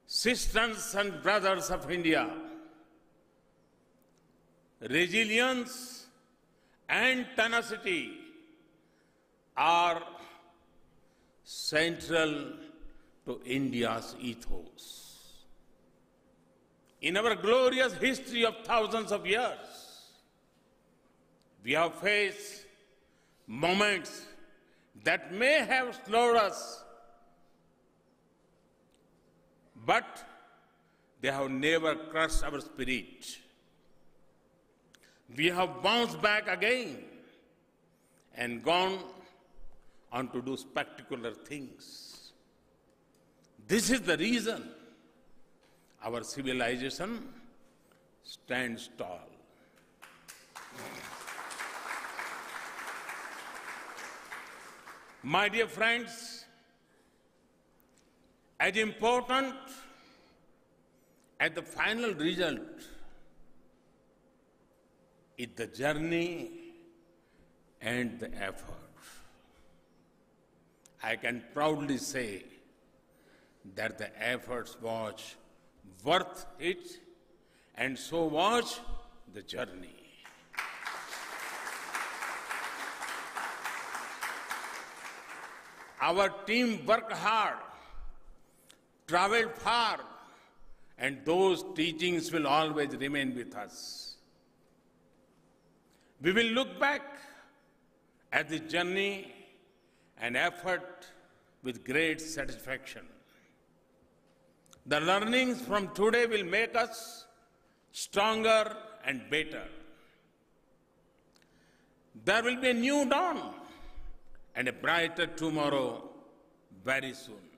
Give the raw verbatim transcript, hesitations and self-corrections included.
sisters and brothers of India, resilience and tenacity are central to India's ethos. In our glorious history of thousands of years, we have faced moments that may have slowed us, but they have never crushed our spirit. We have bounced back again and gone on to do spectacular things. This is the reason our civilization stands tall. My dear friends, as important as the final result is the journey and the effort. I can proudly say that the efforts was worth it, and so was the journey. Our team worked hard, traveled far, and those teachings will always remain with us. We will look back at the journey and effort with great satisfaction. The learnings from today will make us stronger and better. There will be a new dawn and a brighter tomorrow very soon.